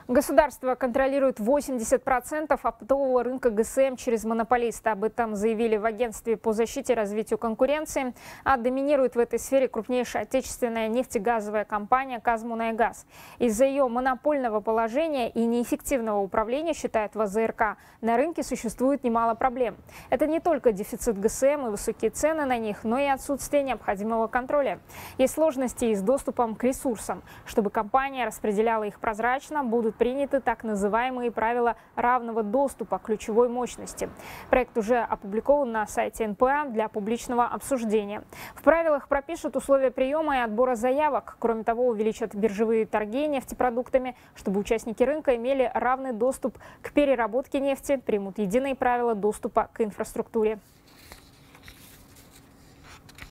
Государство контролирует 80% оптового рынка ГСМ через монополиста. Об этом заявили в Агентстве по защите и развитию конкуренции. А доминирует в этой сфере крупнейшая отечественная нефтегазовая компания «Казмунайгаз». Из-за ее монопольного положения и неэффективного управления, считает ВЗРК, на рынке существует немало проблем. Это не только дефицит ГСМ и высокие цены на них, но и отсутствие необходимого контроля. Есть сложности и с доступом к ресурсам. Чтобы компания распределяла их прозрачно, будут приняты так называемые правила равного доступа к ключевой мощности. Проект уже опубликован на сайте НПА для публичного обсуждения. В правилах пропишут условия приема и отбора заявок. Кроме того, увеличат биржевые торги нефтепродуктами, чтобы участники рынка имели равный доступ к переработке нефти, примут единые правила доступа к инфраструктуре.